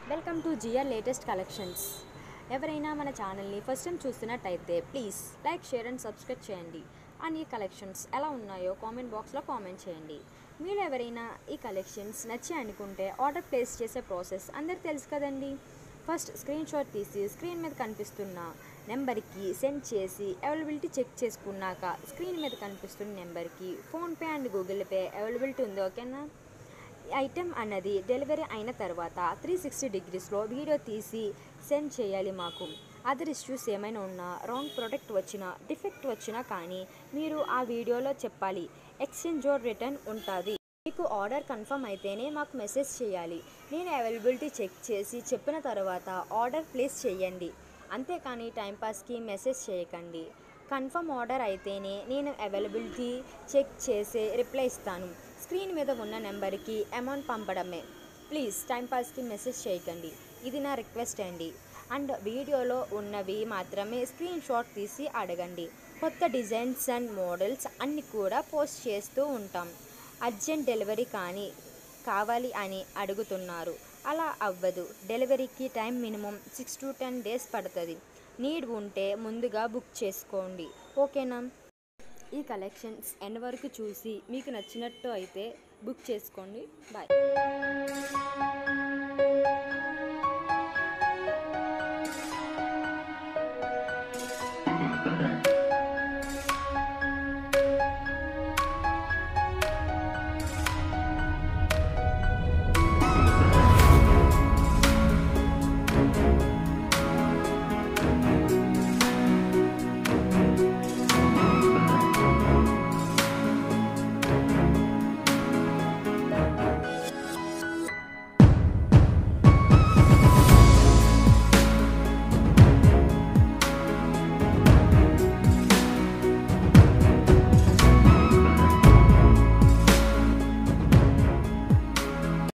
Welcome to GR latest collections. ఎవరైనా మన ఛానల్ని ఫస్ట్ టైం చూస్తున్నట్టయితే please like, share and subscribe చేయండి. అండ్ ఈ కలెక్షన్స్ ఎలా ఉన్నాయో కామెంట్ బాక్స్లో కామెంట్ చేయండి. మీరు ఎవరైనా ఈ కలెక్షన్స్ నచ్చి అనుకుంటే ఆర్డర్ ప్లేస్ చేసే ప్రాసెస్ అందరికి తెలుసు కదండి. ఫస్ట్ స్క్రీన్ షాట్ తీసి స్క్రీన్ మీద కనిపిస్తున్న నెంబర్కి సెండ్ చేసి అవైలబిలిటీ చెక్ చేసుకున్నాక స్క్రీన్ మీద కనిపిస్తున్న నెంబర్కి PhonePe and Google Pay availability ఉంది, ఓకేనా. ఐటెం అన్నది డెలివరీ అయిన తర్వాత 360 డిగ్రీస్లో వీడియో తీసి సెండ్ చేయాలి మాకు. అదర్ ఇష్యూస్ ఏమైనా ఉన్నా, రాంగ్ ప్రోడక్ట్ వచ్చినా, డిఫెక్ట్ వచ్చినా కానీ మీరు ఆ వీడియోలో చెప్పాలి. ఎక్స్చేంజ్ ఆర్ రిటర్న్ ఉంటుంది. మీకు ఆర్డర్ కన్ఫర్మ్ అయితేనే మాకు మెసేజ్ చేయాలి. నేను అవైలబిలిటీ చెక్ చేసి చెప్పిన తర్వాత ఆర్డర్ ప్లేస్ చేయండి. అంతేకాని టైంపాస్కి మెసేజ్ చేయకండి. కన్ఫర్మ్ ఆర్డర్ అయితేనే నేను అవైలబిలిటీ చెక్ చేసి రిప్లై ఇస్తాను. స్క్రీన్ మీద ఉన్న నెంబర్కి అమౌంట్ పంపడమే. ప్లీజ్ టైంపాస్కి మెసేజ్ చేయకండి. ఇది నా రిక్వెస్ట్ అండి. అండ్ వీడియోలో ఉన్నవి మాత్రమే స్క్రీన్ షాట్ తీసి అడగండి. కొత్త డిజైన్స్ అండ్ మోడల్స్ అన్నీ కూడా పోస్ట్ చేస్తూ ఉంటాం. అర్జెంట్ డెలివరీ కావాలి అని అడుగుతున్నారు. అలా అవ్వదు. డెలివరీకి టైం మినిమం 6 to 10 days పడుతుంది. నీడ్ ఉంటే ముందుగా బుక్ చేసుకోండి, ఓకేనా. ఈ కలెక్షన్స్ ఎండ్ వరకు చూసి మీకు నచ్చినట్టు అయితే బుక్ చేసుకోండి. బాయ్.